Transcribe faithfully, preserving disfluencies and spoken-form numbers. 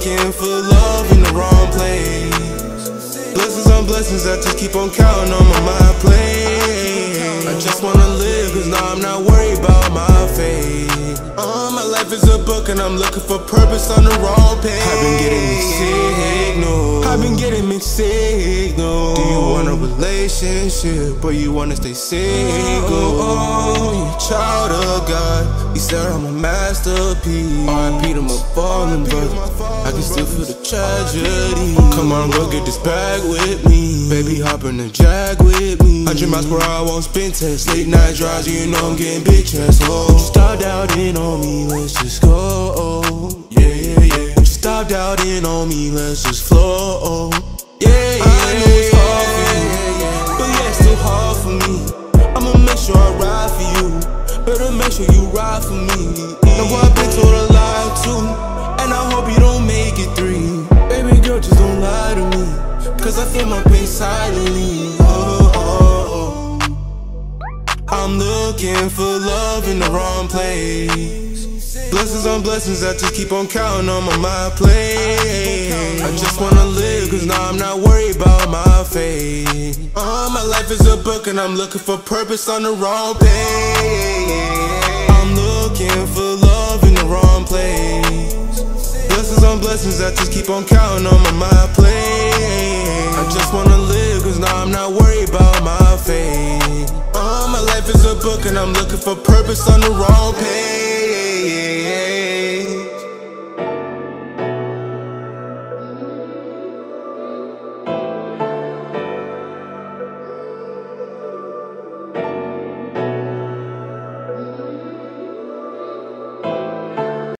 looking for love in the wrong place. Blessings on blessings, I just keep on counting on my mind plate. I just wanna live, cause now I'm not worried about my fate. Uh, my life is a book and I'm looking for purpose on the wrong page. I've been getting mixed signals. I've been getting mixed signals. Do you want a relationship or you wanna stay single? Oh, you're a child of God. He said I'm a masterpiece. R I P to my fallen brother. I can still feel the tragedy. Come on, go get this bag with me. Baby, hop in the Jag with me. Hundred miles per hour, won't spin test. Late night drives, you know I'm getting big chest. Oh, stop doubting on me, let's just go. Yeah, yeah, yeah. Stop doubting on me, let's just flow. Yeah, yeah, I know it's hard for you, but yeah, it's still hard for me. I'ma make sure I ride for you. Better make sure you ride for me. Know I've been told a lie too, and I hope you don't make it three. Baby girl, just don't lie to me, cause I feel my pain silently. Oh, oh, oh. I'm looking for love in the wrong place. Blessings on blessings, I just keep on counting on my mind plate. I just wanna live, cause now I'm not worried about my fate. Uh, my life is a book and I'm looking for purpose on the wrong page. I'm looking for love in the wrong place. Blessings on blessings, I just keep on counting on my mind plate. I just wanna live, cause now I'm not worried about my fate. Uh, my life is a book and I'm looking for purpose on the wrong